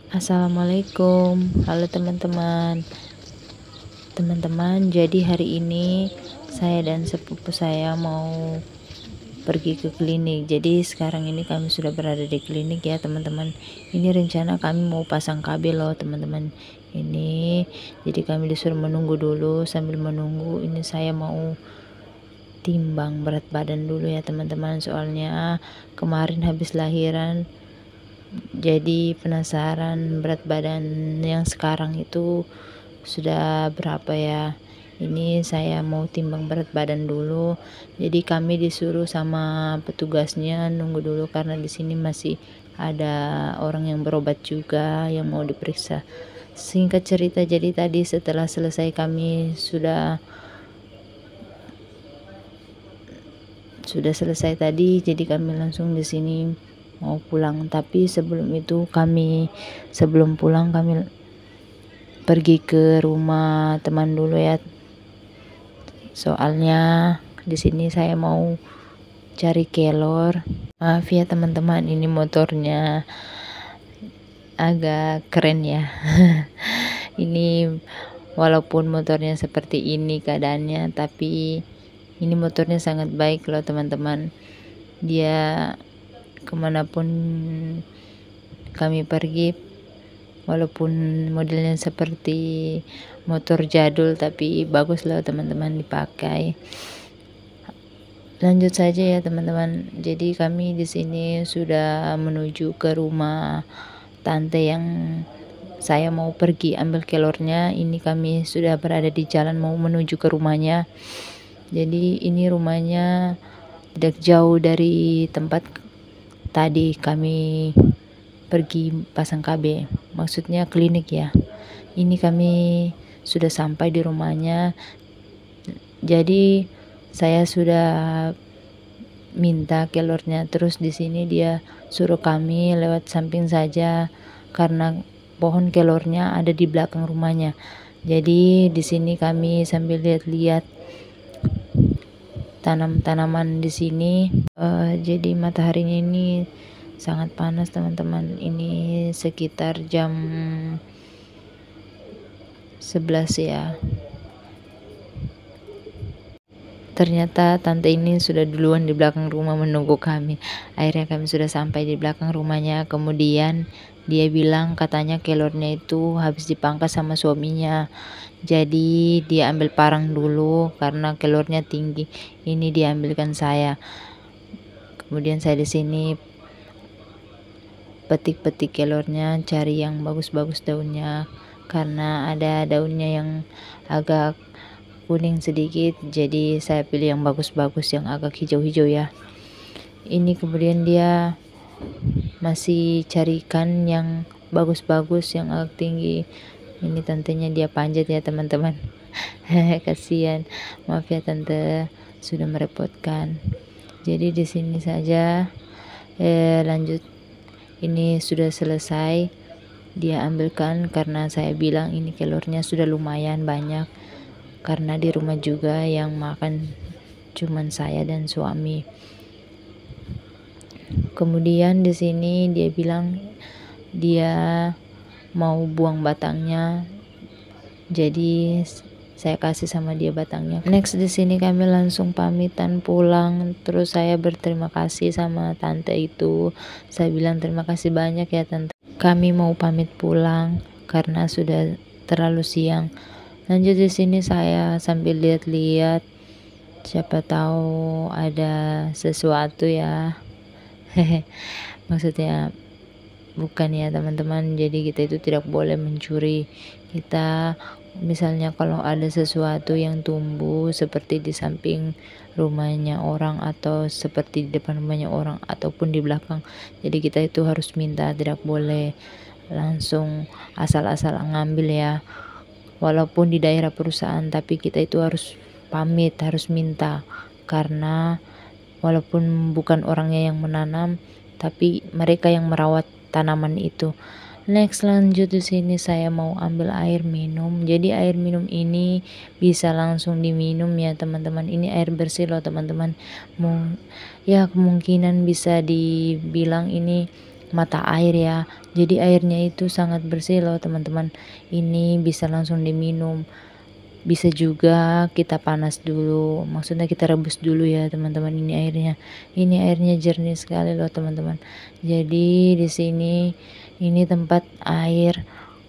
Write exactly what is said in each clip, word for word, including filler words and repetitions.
Assalamualaikum, halo teman-teman. Teman-teman, jadi hari ini saya dan sepupu saya mau pergi ke klinik. Jadi sekarang ini kami sudah berada di klinik ya teman-teman. Ini rencana kami mau pasang K B loh teman-teman. Ini jadi kami disuruh menunggu dulu. Sambil menunggu ini saya mau timbang berat badan dulu ya teman-teman. Soalnya kemarin habis lahiran, jadi penasaran berat badan yang sekarang itu sudah berapa ya. Ini saya mau timbang berat badan dulu. Jadi kami disuruh sama petugasnya nunggu dulu karena di sini masih ada orang yang berobat juga yang mau diperiksa. Singkat cerita, jadi tadi setelah selesai kami sudah sudah selesai tadi, jadi kami langsung di sini mau pulang. Tapi sebelum itu kami sebelum pulang kami pergi ke rumah teman dulu ya. Soalnya di sini saya mau cari kelor. Maaf ya teman-teman, ini motornya agak keren ya. Ini walaupun motornya seperti ini keadaannya, tapi ini motornya sangat baik loh teman-teman. Dia kemanapun kami pergi, walaupun modelnya seperti motor jadul, tapi bagus loh teman-teman dipakai. Lanjut saja ya teman-teman. Jadi kami di sini sudah menuju ke rumah tante yang saya mau pergi ambil kelornya. Ini kami sudah berada di jalan mau menuju ke rumahnya. Jadi ini rumahnya tidak jauh dari tempat tadi kami pergi pasang K B, maksudnya klinik ya. Ini kami sudah sampai di rumahnya. Jadi saya sudah minta kelornya, terus di sini dia suruh kami lewat samping saja karena pohon kelornya ada di belakang rumahnya. Jadi di sini kami sambil lihat-lihat tanam-tanaman di sini. Uh, jadi mataharinya ini sangat panas teman-teman. Ini sekitar jam sebelas ya. Ternyata tante ini sudah duluan di belakang rumah menunggu kami. Akhirnya kami sudah sampai di belakang rumahnya. Kemudian dia bilang katanya kelornya itu habis dipangkas sama suaminya. Jadi dia ambil parang dulu karena kelornya tinggi. Ini diambilkan saya. Kemudian saya di sini petik-petik kelornya, cari yang bagus-bagus daunnya karena ada daunnya yang agak kuning sedikit, jadi saya pilih yang bagus-bagus yang agak hijau-hijau ya. Ini kemudian dia masih carikan yang bagus-bagus yang agak tinggi. Ini tantenya dia panjat ya teman-teman. Kasihan, maaf ya tante sudah merepotkan. Jadi di sini saja eh, lanjut. Ini sudah selesai dia ambilkan karena saya bilang ini kelornya sudah lumayan banyak karena di rumah juga yang makan cuman saya dan suami. Kemudian di sini dia bilang dia mau buang batangnya, jadi saya kasih sama dia batangnya. Next di sini kami langsung pamitan pulang, terus saya berterima kasih sama tante itu. Saya bilang terima kasih banyak ya tante. Kami mau pamit pulang karena sudah terlalu siang. Lanjut di sini saya sambil lihat-lihat, siapa tahu ada sesuatu ya. Maksudnya bukan ya teman-teman, jadi kita itu tidak boleh mencuri. Kita misalnya kalau ada sesuatu yang tumbuh seperti di samping rumahnya orang atau seperti di depan rumahnya orang ataupun di belakang, jadi kita itu harus minta, tidak boleh langsung asal-asal ngambil ya. Walaupun di daerah perusahaan, tapi kita itu harus pamit, harus minta, karena walaupun bukan orangnya yang menanam, tapi mereka yang merawat tanaman itu. Next lanjut di sini saya mau ambil air minum. Jadi air minum ini bisa langsung diminum ya teman-teman. Ini air bersih loh teman-teman. Mau ya kemungkinan bisa dibilang ini mata air ya. Jadi airnya itu sangat bersih loh teman-teman, ini bisa langsung diminum. Bisa juga kita panas dulu, maksudnya kita rebus dulu ya teman-teman. Ini airnya ini airnya jernih sekali loh teman-teman. Jadi di sini ini tempat air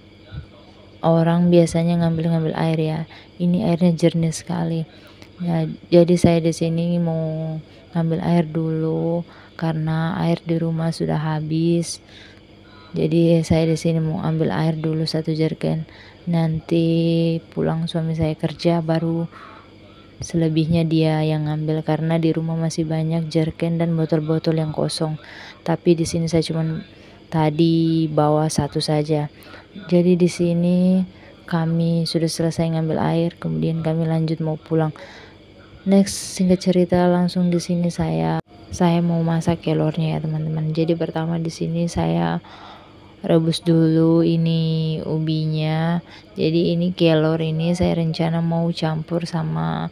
orang biasanya ngambil-ngambil air ya, ini airnya jernih sekali ya. Jadi saya di sini mau ngambil air dulu karena air di rumah sudah habis. Jadi saya di sini mau ambil air dulu satu jerigen, nanti pulang suami saya kerja baru selebihnya dia yang ngambil, karena di rumah masih banyak jerigen dan botol-botol yang kosong. Tapi di sini saya cuman tadi bawa satu saja. Jadi di sini kami sudah selesai ngambil air, kemudian kami lanjut mau pulang. Next, singkat cerita langsung di sini saya saya mau masak kelornya ya teman-teman. Jadi pertama di sini saya rebus dulu ini ubinya. Jadi ini kelor ini saya rencana mau campur sama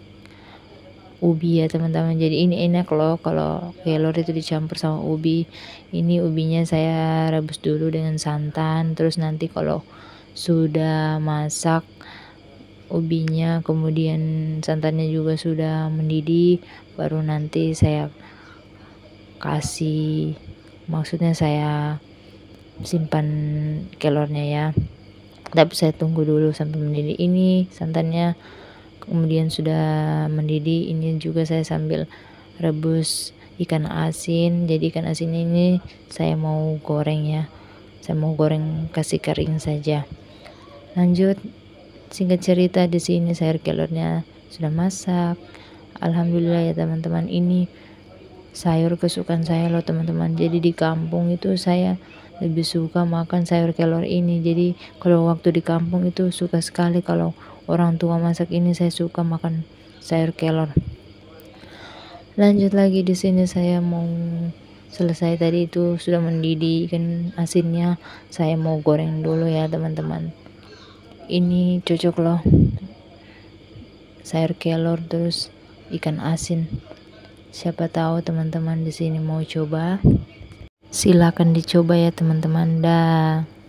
ubi ya teman-teman. Jadi ini enak loh kalau kelor itu dicampur sama ubi. Ini ubinya saya rebus dulu dengan santan, terus nanti kalau sudah masak ubinya kemudian santannya juga sudah mendidih, baru nanti saya kasih, maksudnya saya simpan kelornya ya. Tapi saya tunggu dulu sampai mendidih. Ini santannya kemudian sudah mendidih, ini juga saya sambil rebus ikan asin. Jadi ikan asin ini saya mau goreng ya, saya mau goreng kasih kering saja. Lanjut, singkat cerita di sini sayur kelornya sudah masak. Alhamdulillah ya teman-teman, ini sayur kesukaan saya loh teman-teman. Jadi di kampung itu saya lebih suka makan sayur kelor ini. Jadi kalau waktu di kampung itu suka sekali kalau orang tua masak ini, saya suka makan sayur kelor. Lanjut lagi di sini saya mau selesai tadi itu sudah mendidih ikan asinnya, saya mau goreng dulu ya teman-teman. Ini cocok loh sayur kelor terus ikan asin. Siapa tahu teman-teman di sini mau coba, silakan dicoba ya teman-teman. Dah.